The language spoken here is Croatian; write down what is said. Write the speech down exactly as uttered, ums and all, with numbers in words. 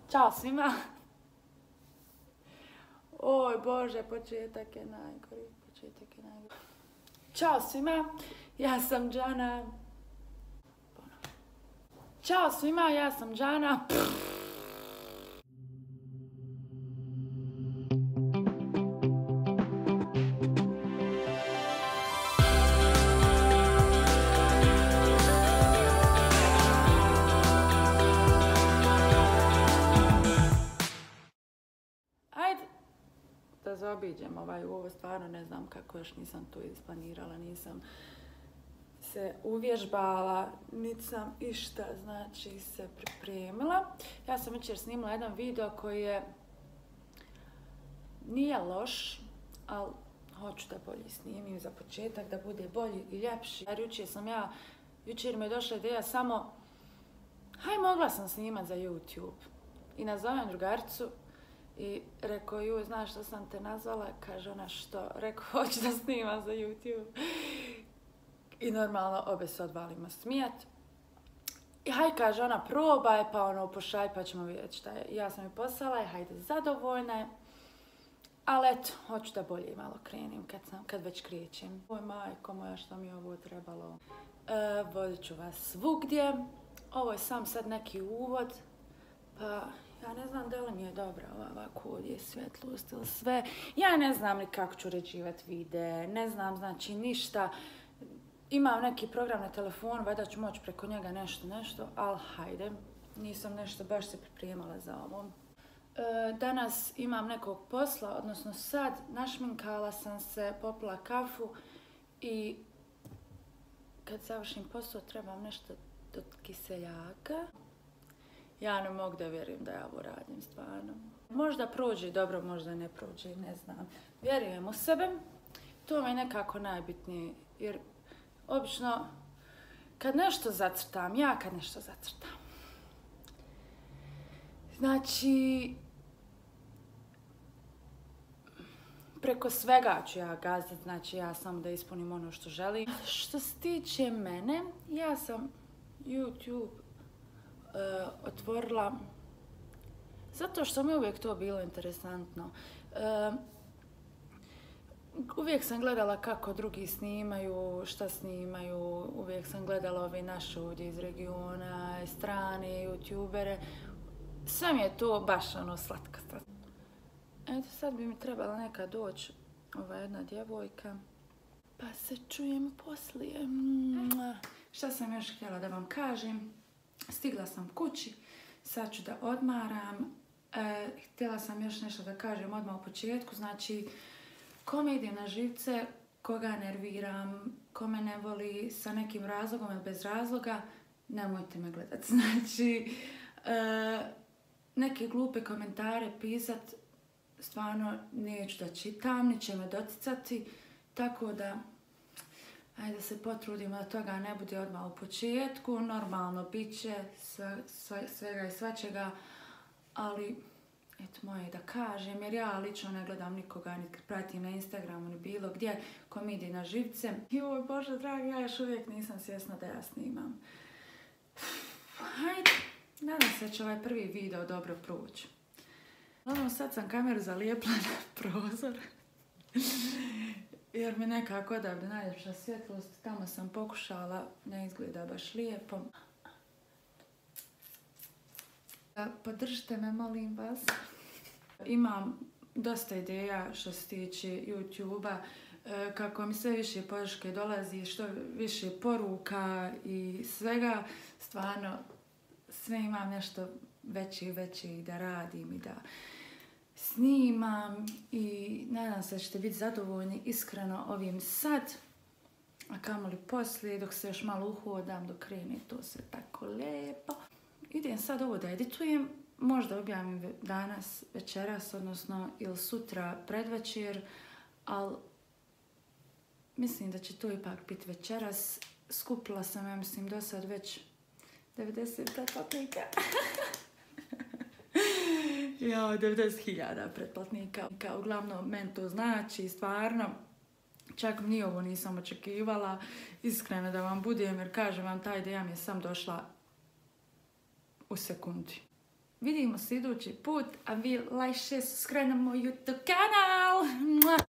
Ćao svima. Oj Bože, početak je najgori, početak je najgori. Ćao svima, ja sam Džana. Ćao svima, ja sam Džana. Da zaobiđem ovaj ovo, stvarno ne znam kako, još nisam to isplanirala, nisam se uvježbala, niti sam išta, znači, se pripremila. Ja sam jučer snimila jedan video koji je, nije loš, ali hoću da bolje snimim za početak, da bude bolji i ljepši. Jer jučer sam ja, jučer mi je došla ideja samo, haj, mogla sam snimat za YouTube. I nazovem drugaricu i rekao, ju, znaš što sam te nazvala? Kaže ona, što? Rekao, hoću da snimam za YouTube. I normalno, obe se odvalimo smijat. I haj, kaže ona, probaj, pa ono, pošalj, pa ćemo vidjeti šta je. Ja sam je poslala i hajde, zadovoljna je. Ali eto, hoću da bolje malo krenim kad, sam, kad već krećem. Oj, majko moja, što mi je ovo trebalo. E, vodit ću vas svugdje. Ovo je sam sad neki uvod. Pa, ja ne znam da li mi je dobra ova ovako ovdje svjetlost ili sve. Ja ne znam ni kako ću uređivati videe, ne znam znači ništa. Imam neki program na telefonu, valjda ću moći preko njega nešto, nešto, ali hajde. Nisam nešto baš se pripremala za ovo. E, danas imam nekog posla, odnosno sad našminkala sam se, popila kafu i kad završim posao trebam nešto do kiseljaka. Ja ne mogu da vjerujem da ja ovo radim stvarno. Možda prođe dobro, možda ne prođe, ne znam. Vjerujem u sebe, to mi je nekako najbitnije, jer obično kad nešto zacrtam, ja kad nešto zacrtam, znači preko svega ću ja gaziti, znači ja sam da ispunim ono što želim. Što se tiče mene, ja sam YouTube Uh, otvorila zato što mi uvijek to bilo interesantno. Uh, uvijek sam gledala kako drugi snimaju, šta snimaju, uvijek sam gledala ove naše ovdje iz regiona, strane, youtubere. Sve mi je to baš ono slatka. Eto, sad bi mi trebala neka doći ova jedna djevojka, pa se čujemo poslije. Šta sam još htjela da vam kažem? Stigla sam kući, sad ću da odmaram. E, htjela sam još nešto da kažem odmah u početku, znači kome idem na živce, koga nerviram, kome ne voli sa nekim razlogom ili bez razloga, nemojte me gledati. Znači, e, neke glupe komentare pisat, stvarno neću da čitam, neće me doticati, tako da ajde se potrudimo da toga ne bude odmah u početku, normalno bit će sve, sve, svega i svačega, ali eto moje je da kažem, jer ja lično ne gledam nikoga, ni pratim na Instagramu, ni bilo gdje, ko mi ide na živce. Joj Bože dragi, ja još uvijek nisam svjesna da ja snimam. Hajde, nadam se da će ovaj prvi video dobro proći. Ono, sad sam kameru zalijepila na prozor. Jer mi nekako odavde najljepša svjetlost, tamo sam pokušala, ne izgleda baš lijepo. Podržite me, molim vas. Imam dosta ideja što se tiče YouTube-a, kako mi sve više podrške dolazi, što više poruka i svega. Stvarno, sve imam nešto veće i veće da radim i da snimam i nadam se da ćete biti zadovoljni iskreno ovim sad, a kamoli poslije dok se još malo uhodam, dok krene to sve tako lijepo. Idem sad ovo da editujem, možda objavim danas, večeras, odnosno ili sutra predvečer, ali mislim da će to ipak biti večeras. Skupila sam, ja mislim, do sad već devedeset pretplatnika. Ja, devedeset hiljada pretplatnika. Uglavnom, meni to znači, stvarno, čak ni ovo nisam očekivala, iskreno da vam budem, jer kažem vam, ta ideja mi je sam došla u sekundi. Vidimo se idući put, a vi like, share, subscribe na moj YouTube kanal.